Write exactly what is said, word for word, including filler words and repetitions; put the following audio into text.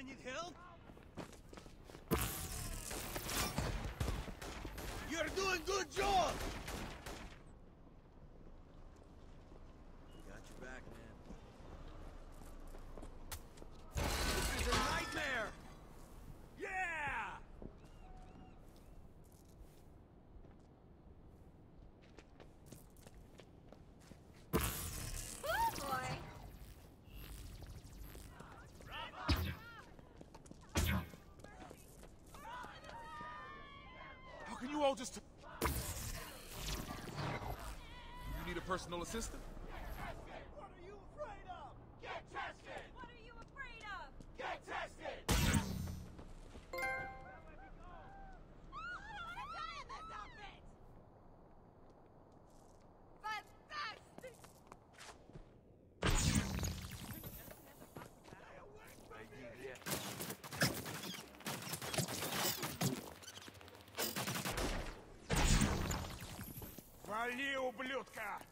man need help? You're doing good job! Got your back, man. This is a nightmare! Yeah! Oh boy! How can you all just... You need a personal assistant? What are you afraid of? Get tested! What are you afraid of? Get tested! I don't want to die in this outfit! Fantastic! Вали, ублюдка!